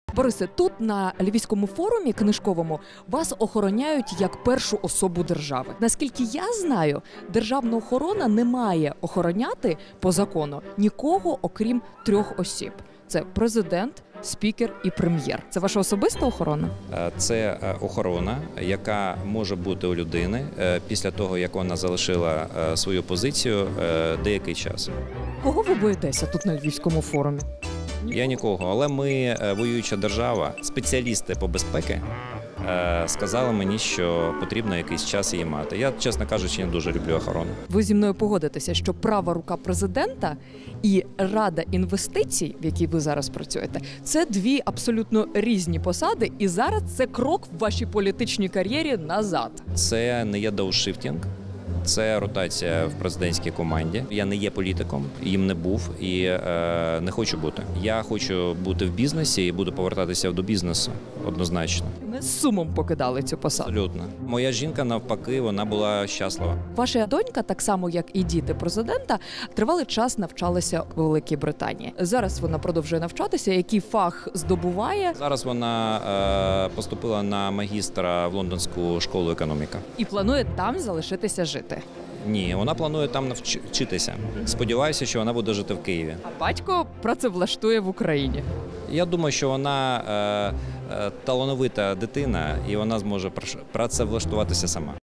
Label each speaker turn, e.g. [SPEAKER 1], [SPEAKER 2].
[SPEAKER 1] Борисе, тут на Львівському форумі книжковому вас охороняють як першу особу держави. Наскільки я знаю, державна охорона не має охороняти по закону нікого, окрім 3 осіб. Це президент, спікер і прем'єр. Це ваша особиста охорона?
[SPEAKER 2] Це охорона, яка може бути у людини після того, як вона залишила свою позицію деякий час.
[SPEAKER 1] Кого ви боїтеся тут на Львівському форумі?
[SPEAKER 2] Я нікого, але ми, воююча держава, спеціалісти по безпеці, сказали мені, що потрібно якийсь час її мати. Я, чесно кажучи, не дуже люблю охорону.
[SPEAKER 1] Ви зі мною погодитеся, що права рука президента і Рада інвестицій, в якій ви зараз працюєте, це 2 абсолютно різні посади, і зараз це крок в вашій політичній кар'єрі назад.
[SPEAKER 2] Це не є дауншифтинг. Це ротація в президентській команді. Я не є політиком, їм не був і не хочу бути. Я хочу бути в бізнесі і буду повертатися до бізнесу, однозначно.
[SPEAKER 1] Ми з сумом покидали цю посаду.
[SPEAKER 2] Абсолютно. Моя жінка, навпаки, вона була щаслива.
[SPEAKER 1] Ваша донька, так само як і діти президента, тривалий час навчалася у Великій Британії. Зараз вона продовжує навчатися. Який фах здобуває?
[SPEAKER 2] Зараз вона поступила на магістра в Лондонську школу економіки.
[SPEAKER 1] І планує там залишитися жити.
[SPEAKER 2] Ні, вона планує там навчитися. Сподіваюся, що вона буде жити в Києві.
[SPEAKER 1] А батько працевлаштує в Україні.
[SPEAKER 2] Я думаю, що вона талановита дитина і вона зможе працевлаштуватися сама.